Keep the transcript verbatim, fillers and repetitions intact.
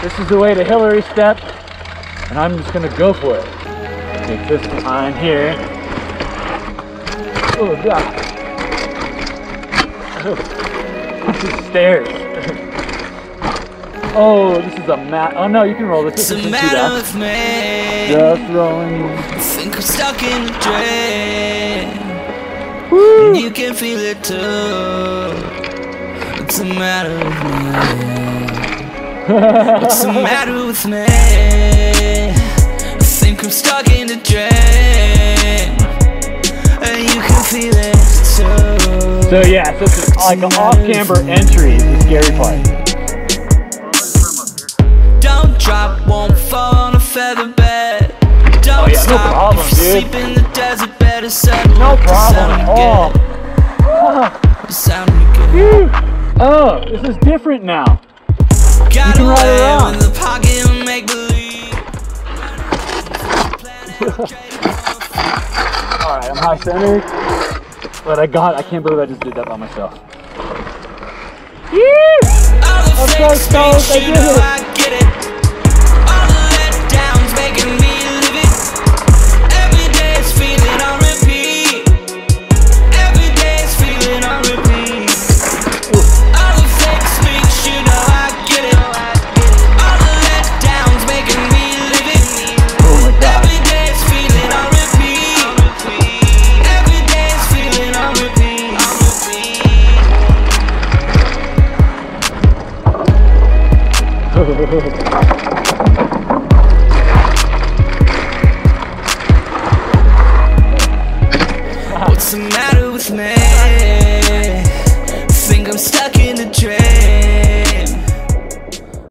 This is the way to Hillary step, and I'm just gonna go for it. Take this behind here. Oh God. This is stairs. Oh, this is a mat. Oh no, you can roll this. This isn't too bad. Just rolling. I think I'm stuck in a dream. Woo. And you can feel it too. What's the matter with me? What's the matter with me? I think I'm stuck in a dream. And you can feel it too. So yeah, so it's like an off-camber entry is the scary part. Don't drop, won't fall on a feather bed. Don't Oh yeah, no stop. problem, If you dude. sleep in the desert, better settle. No The problem sound at you all. get. The sound you get. Whew. Oh, this is different now. Got can ride away around. with the pocket and make believe. Alright, I'm high centered. But I got, I can't believe I just did that by myself. Yeah! I'm so stoked, I did it! I get it. All the letdowns making me live it. Every day is feeling on repeat. Every day is feeling on repeat. All the fake speaks, you know I get it. All the letdowns making me live it. Oh my God. Every day is feeling on repeat. Every day is feeling on repeat. What's the matter with me? Think I'm stuck